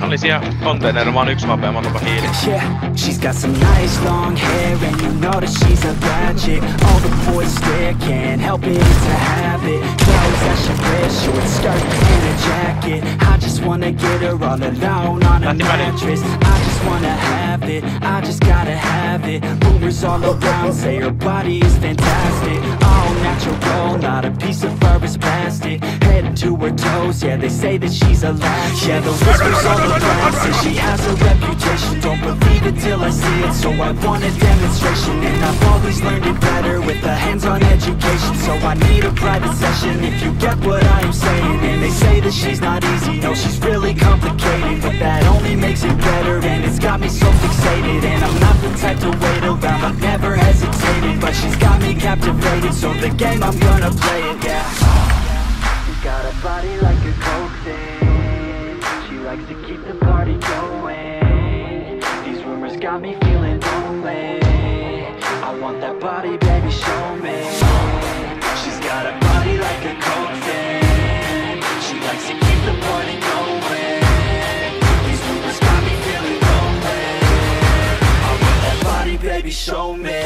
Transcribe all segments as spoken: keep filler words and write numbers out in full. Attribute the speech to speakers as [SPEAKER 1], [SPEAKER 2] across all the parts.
[SPEAKER 1] oli siellä konteinerilla vaan yksi mapea, monta hiili.
[SPEAKER 2] Yeah, she's got some nice long hair, and you know that she's a bad chick. All the boys stare, can't help it, it's a habit. Clothes that she wears, short skirt and a jacket. I just wanna get her all alone on a mattress. I just wanna have it, I just gotta have it. Rumors all around say her body is fantastic. All natural, not a piece of fur is plastic. Head to her toes, yeah, they say that she's a latch. Yeah, the whispers all around say she has a reputation. Don't believe it till I see it, so I want a demonstration. And I've always learned it better with a hands-on education. So I need a private session if you get what I am saying. And they say that she's not easy, no, she's really complicated. But that only makes it better, and it's got me so fixated. And I'm not the type to wait around, I've never hesitated. But she's got me captivated, so the game, I'm gonna play it, yeah. She got a body like a coke thing. She likes to keep the party going. These rumors got me feeling lonely. I want that body, baby, show me. She's got a body like a coke thing. She likes to keep the party going. These rumors got me feeling lonely. I want that body, baby, show me.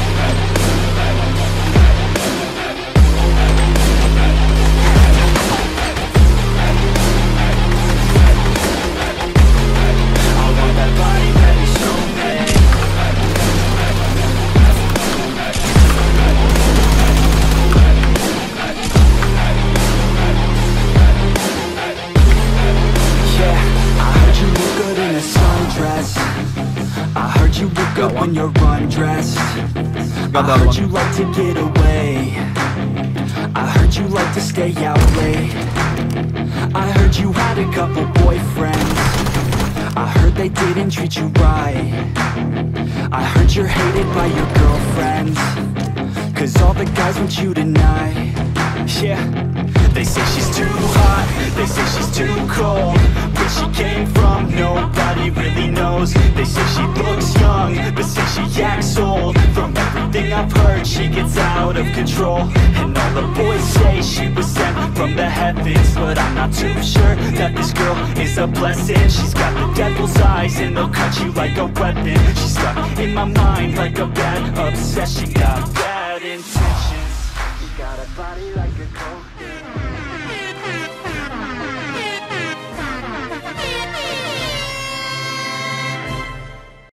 [SPEAKER 2] You look good when you're undressed. I heard you like to get away. I heard you like to stay out late. I heard you had a couple boyfriends. I heard they didn't treat you right. I heard you're hated by your girlfriends, cause all the guys want you tonight. Yeah, they say she's too hot, they say she's too cold. Where she came from, nobody really knows. They say she looks young, but say she acts old. From everything I've heard, she gets out of control. And all the boys say she was sent from the heavens, but I'm not too sure that this girl is a blessing. She's got the devil's eyes and they'll cut you like a weapon. She's stuck in my mind like a bad obsession. Got bad intentions. She got a body like a coke.